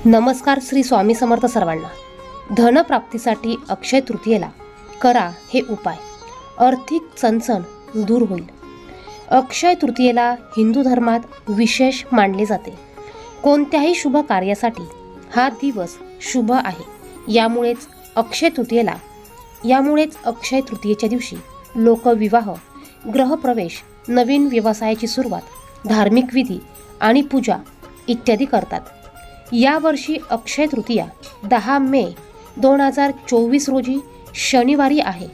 नमस्कार. श्री स्वामी समर्थ सर्वांना. धनप्राप्तीसाठी अक्षय तृतीयेला करा हे उपाय. आर्थिक चणचण दूर होईल. अक्षय तृतीयेला हिंदू धर्मात विशेष मानले जाते. कोणत्याही शुभ कार्यासाठी हा दिवस शुभ आहे. यामुळेच अक्षय तृतीयेच्या दिवशी लोक विवाह, गृहप्रवेश, नवीन व्यवसायाची सुरुवात, धार्मिक विधी आणि पूजा इत्यादी करतात. यावर्षी अक्षय तृतीया 10 मे 2024 रोजी शनिवारी आहे.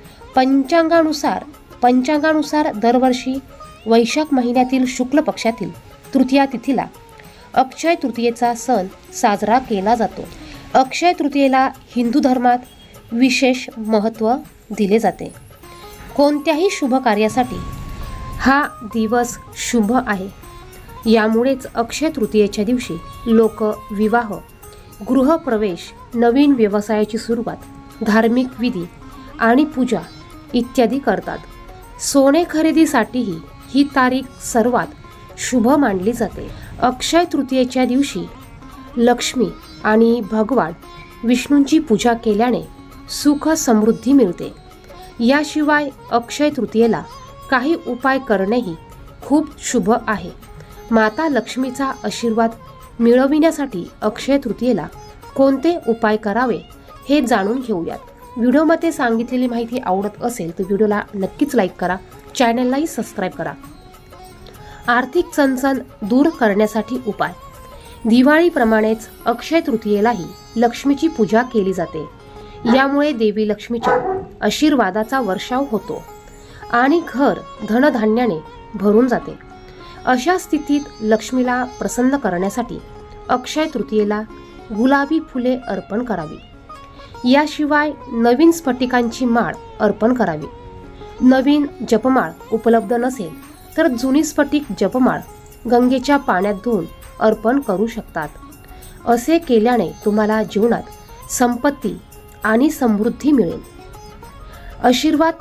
पंचांगानुसार दरवर्षी वैशाख महिन्यातील शुक्ल पक्षातील तृतीया तिथीला अक्षय तृतीयेचा सण साजरा केला जातो. अक्षय तृतीयेला हिंदू धर्मात विशेष महत्त्व दिले जाते. कोणत्याही शुभ कार्यासाठी हा दिवस शुभ आहे. यामुळेच अक्षय तृतीयेच्या दिवशी लोक विवाह, गृहप्रवेश, नवीन व्यवसायाची सुरुवात, धार्मिक विधी आणि पूजा इत्यादी करतात. सोने खरेदीसाठीही ही तारीख सर्वात शुभ मानली जाते. अक्षय तृतीयेच्या दिवशी लक्ष्मी आणि भगवान विष्णूंची पूजा केल्याने सुख समृद्धी मिळते. याशिवाय अक्षय तृतीयेला काही उपाय करणेही खूप शुभ आहे. माता लक्ष्मीचा आशीर्वाद मिळविण्यासाठी अक्षय तृतीयेला कोणते उपाय करावे हे जाणून घेऊयात. व्हिडिओमध्ये सांगितलेली माहिती आवडत असेल तर व्हिडिओला नक्कीच लाईक करा, चॅनललाही सबस्क्राईब करा. आर्थिक चणचण दूर करण्यासाठी उपाय. दिवाळीप्रमाणेच अक्षय तृतीयेलाही लक्ष्मीची पूजा केली जाते. यामुळे देवी लक्ष्मीच्या आशीर्वादाचा वर्षाव होतो आणि घर धनधान्याने भरून जाते. अशा स्थितीत लक्ष्मीला प्रसन्न करण्यासाठी अक्षय तृतीयेला गुलाबी फुले अर्पण करावी. याशिवाय नवीन स्फटिकांची माळ अर्पण करावी. नवीन जपमाळ उपलब्ध नसेल तर जुनी स्फटिक जपमाळ गंगेच्या पाण्यात धुवून अर्पण करू शकतात. असे केल्याने तुम्हाला जीवनात संपत्ती आणि समृद्धी मिळेल. आशीर्वाद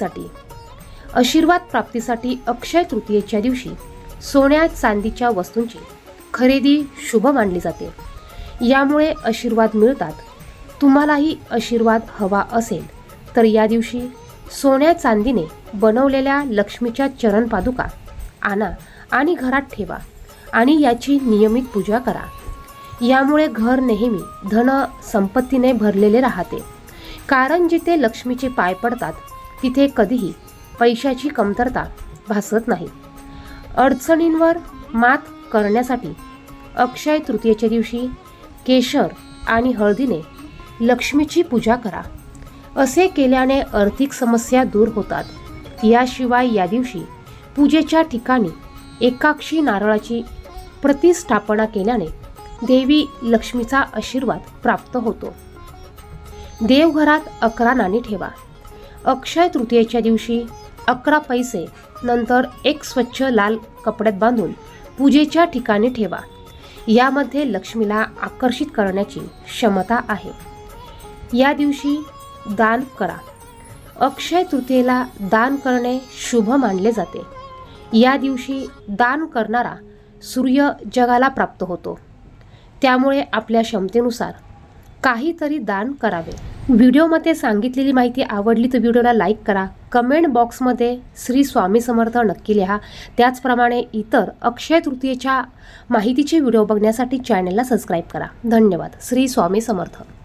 प्राप्तीसाठी अक्षय तृतीयेच्या दिवशी सोन्या चांदीच्या वस्तूंची खरेदी शुभ मानली जाते. यामुळे आशीर्वाद मिळतात. तुम्हालाही आशीर्वाद हवा असेल तर या दिवशी सोन्या चांदीने बनवलेल्या लक्ष्मीच्या चरण पादुका आणा आणि घरात ठेवा आणि याची नियमित पूजा करा. यामुळे घर नेहमी धन संपत्तीने भरलेले राहते. कारण जिथे लक्ष्मीचे पाय पडतात तिथे कधीही पैशाची कमतरता भासत नाही. अडचणींवर मात करण्यासाठी अक्षय तृतीयेच्या दिवशी केशर आणि हळदीने लक्ष्मीची पूजा करा. असे केल्याने आर्थिक समस्या दूर होतात. याशिवाय या दिवशी पूजेच्या ठिकाणी एकाक्षी नारळाची प्रतिष्ठापना केल्याने देवी लक्ष्मीचा आशीर्वाद प्राप्त होतो. देवघरात 11 नाणी ठेवा. अक्षय तृतीयेच्या दिवशी 11 पैसे नंतर एक स्वच्छ लाल कपड्यात बांधून पूजेच्या ठिकाणी ठेवा. यामध्ये लक्ष्मीला आकर्षित करण्याची क्षमता आहे. या दिवशी दान करा. अक्षय तृतीयेला दान करणे शुभ मानले जाते. या दिवशी दान करणारा सूर्य जगाला प्राप्त होतो. त्यामुळे आपल्या क्षमतेनुसार काहीतरी दान करावे. व्हिडिओमध्ये सांगितलेली माहिती आवडली तर व्हिडिओला लाईक करा. कमेंट बॉक्समध्ये श्री स्वामी समर्थ नक्की लिहा. त्याचप्रमाणे इतर अक्षय तृतीयेच्या माहितीचे व्हिडिओ बघण्यासाठी चॅनलला सबस्क्राईब करा. धन्यवाद. श्री स्वामी समर्थ.